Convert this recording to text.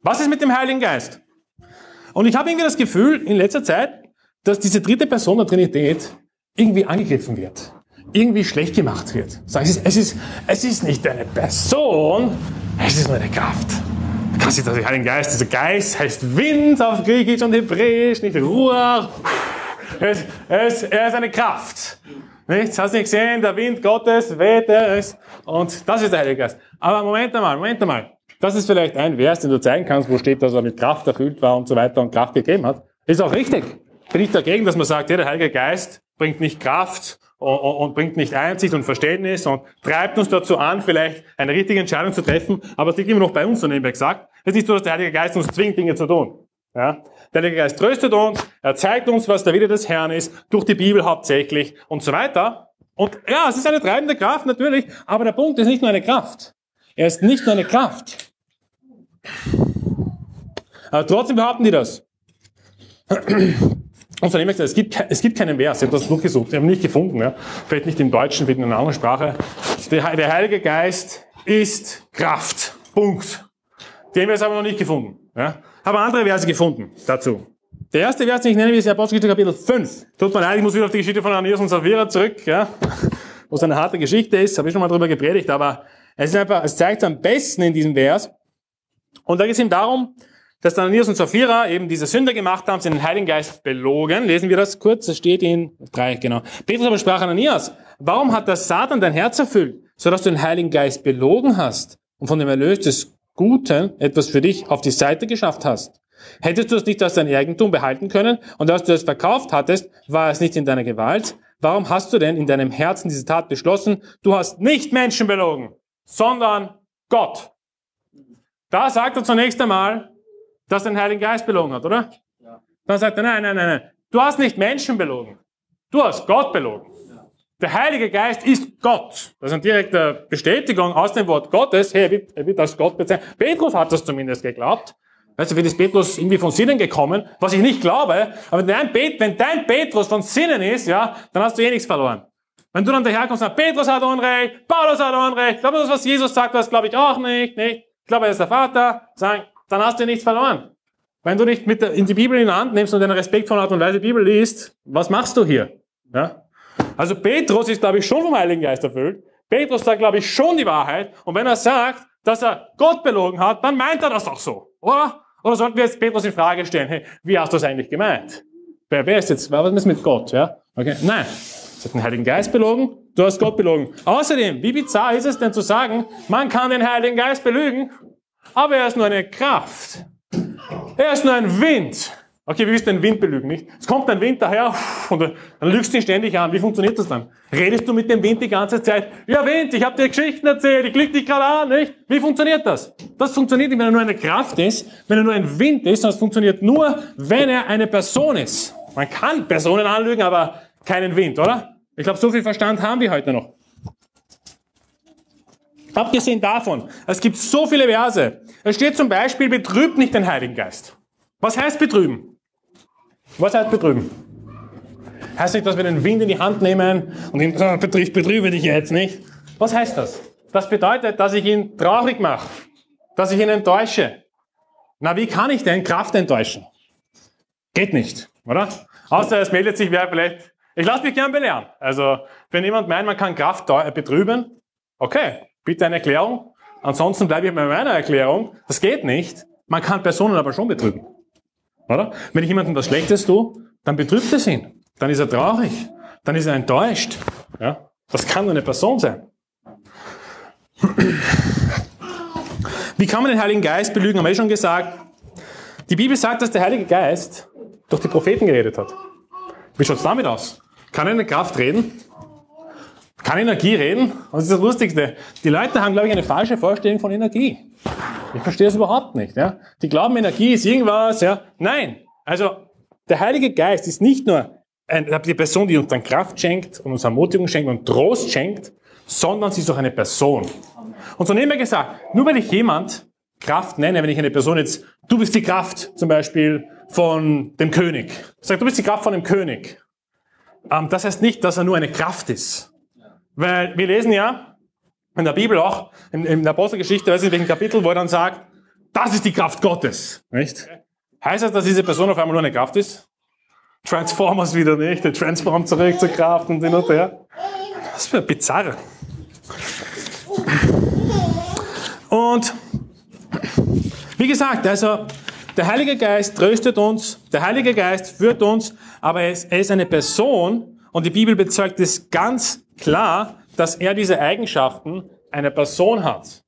Was ist mit dem Heiligen Geist? Und ich habe irgendwie das Gefühl, in letzter Zeit, dass diese dritte Person der Trinität irgendwie angegriffen wird. Irgendwie schlecht gemacht wird. Es ist nicht eine Person, es ist nur eine Kraft. Kannst du den Heiligen Geist, dieser Geist heißt Wind auf Griechisch und Hebräisch, nicht Ruach. Er ist eine Kraft. Nicht? Hast du nicht gesehen? Der Wind Gottes weht es. Und das ist der Heilige Geist. Aber Moment einmal. Das ist vielleicht ein Vers, den du zeigen kannst, wo steht, dass er mit Kraft erfüllt war und so weiter und Kraft gegeben hat. Ist auch richtig. Bin ich dagegen, dass man sagt, ja, der Heilige Geist bringt nicht Kraft und bringt nicht Einsicht und Verständnis und treibt uns dazu an, vielleicht eine richtige Entscheidung zu treffen. Aber es liegt immer noch bei uns, so nebenbei gesagt. Es ist nicht so, dass der Heilige Geist uns zwingt, Dinge zu tun. Ja? Der Heilige Geist tröstet uns, er zeigt uns, was der Wille des Herrn ist, durch die Bibel hauptsächlich und so weiter. Und ja, es ist eine treibende Kraft, natürlich, aber der Punkt ist nicht nur eine Kraft. Er ist nicht nur eine Kraft. Aber trotzdem behaupten die das. Und von dem her gesagt, es gibt keinen Vers, ich habe das durchgesucht, ich habe ihn nicht gefunden, ja. Vielleicht nicht im Deutschen, vielleicht in einer anderen Sprache. Der Heilige Geist ist Kraft. Punkt. Den Vers haben wir noch nicht gefunden. Ja. Habe andere Verse gefunden dazu. Der erste Vers, den ich nenne, ist Apostelgeschichte Kapitel 5. Tut mir leid, ich muss wieder auf die Geschichte von Ananias und Sapphira zurück, ja, wo es eine harte Geschichte ist, habe ich schon mal drüber gepredigt, aber es zeigt es am besten in diesem Vers. Und da geht es ihm darum, dass Ananias und Sapphira eben diese Sünde gemacht haben, sie den Heiligen Geist belogen. Lesen wir das kurz, das steht in 3, genau. Petrus aber sprach Ananias, warum hat der Satan dein Herz erfüllt, sodass du den Heiligen Geist belogen hast und von dem Erlös des Guten etwas für dich auf die Seite geschafft hast? Hättest du es nicht als dein Eigentum behalten können und als du es verkauft hattest, war es nicht in deiner Gewalt? Warum hast du denn in deinem Herzen diese Tat beschlossen? Du hast nicht Menschen belogen, sondern Gott. Da sagt er zunächst einmal, dass er den Heiligen Geist belogen hat, oder? Ja. Dann sagt er, nein. Du hast nicht Menschen belogen. Du hast Gott belogen. Ja. Der Heilige Geist ist Gott. Das ist eine direkte Bestätigung aus dem Wort Gottes. Hey, er wird als Gott bezeichnet. Petrus hat das zumindest geglaubt. Weißt du, wie ist Petrus irgendwie von Sinnen gekommen? Was ich nicht glaube. Aber wenn dein Petrus von Sinnen ist, ja, dann hast du eh nichts verloren. Wenn du dann daherkommst und sagst, Petrus hat Unrecht, Paulus hat Unrecht, glaube das, was Jesus sagt, das glaube ich auch nicht. Ich glaube, er ist der Vater. Dann hast du nichts verloren. Wenn du nicht in die Bibel in die Hand nimmst und eine respektvolle Art und Weise die Bibel liest, was machst du hier? Ja? Also Petrus ist, glaube ich, schon vom Heiligen Geist erfüllt. Petrus sagt, glaube ich, schon die Wahrheit. Und wenn er sagt, dass er Gott belogen hat, dann meint er das auch so, oder? Oder sollten wir jetzt Petrus in Frage stellen, hey, wie hast du das eigentlich gemeint? Wer ist jetzt, was ist mit Gott, ja? Okay, nein. Du hast den Heiligen Geist belogen, du hast Gott belogen. Außerdem, wie bizarr ist es denn zu sagen, man kann den Heiligen Geist belügen, aber er ist nur eine Kraft. Er ist nur ein Wind. Okay, wie willst du den Wind belügen, nicht? Es kommt ein Wind daher und dann lügst du ihn ständig an. Wie funktioniert das dann? Redest du mit dem Wind die ganze Zeit? Ja, Wind, ich habe dir Geschichten erzählt, ich lüge dich gerade an, nicht? Wie funktioniert das? Das funktioniert nicht, wenn er nur eine Kraft ist, wenn er nur ein Wind ist, sondern es funktioniert nur, wenn er eine Person ist. Man kann Personen anlügen, aber keinen Wind, oder? Ich glaube, so viel Verstand haben wir heute noch. Abgesehen davon, es gibt so viele Verse. Es steht zum Beispiel, betrübt nicht den Heiligen Geist. Was heißt betrüben? Was heißt betrüben? Heißt nicht, dass wir den Wind in die Hand nehmen und ihn, ich betrübe dich jetzt nicht. Was heißt das? Das bedeutet, dass ich ihn traurig mache. Dass ich ihn enttäusche. Na, wie kann ich denn Kraft enttäuschen? Geht nicht, oder? Außer es meldet sich wer vielleicht. Ich lasse mich gern belehren. Also, wenn jemand meint, man kann Kraft betrüben, okay, bitte eine Erklärung. Ansonsten bleibe ich bei meiner Erklärung. Das geht nicht. Man kann Personen aber schon betrüben. Oder? Wenn ich jemandem was Schlechtes tue, dann betrübt es ihn. Dann ist er traurig. Dann ist er enttäuscht. Ja? Das kann nur eine Person sein. Wie kann man den Heiligen Geist belügen? Haben wir schon gesagt. Die Bibel sagt, dass der Heilige Geist durch die Propheten geredet hat. Wie schaut es damit aus? Kann er in Kraft reden? Kann Energie reden? Und das ist das Lustigste. Die Leute haben, glaube ich, eine falsche Vorstellung von Energie. Ich verstehe das überhaupt nicht. Ja? Die glauben, Energie ist irgendwas. Ja? Nein. Also, der Heilige Geist ist nicht nur die Person, die uns dann Kraft schenkt und uns Ermutigung schenkt und Trost schenkt, sondern sie ist auch eine Person. Und so nebenbei gesagt, nur weil ich jemand Kraft nenne, wenn ich eine Person jetzt, du bist die Kraft zum Beispiel von dem König. Ich sage, du bist die Kraft von dem König. Das heißt nicht, dass er nur eine Kraft ist. Weil wir lesen ja in der Bibel auch, in der Apostelgeschichte, weiß nicht in welchem Kapitel, wo er dann sagt, das ist die Kraft Gottes. Nicht? Heißt das, dass diese Person auf einmal nur eine Kraft ist? Transformers wieder nicht, der transformt zurück zur Kraft und hin und her. Das wäre bizarr. Und wie gesagt, also der Heilige Geist tröstet uns, der Heilige Geist führt uns, aber er ist eine Person und die Bibel bezeugt es ganz klar, dass er diese Eigenschaften einer Person hat.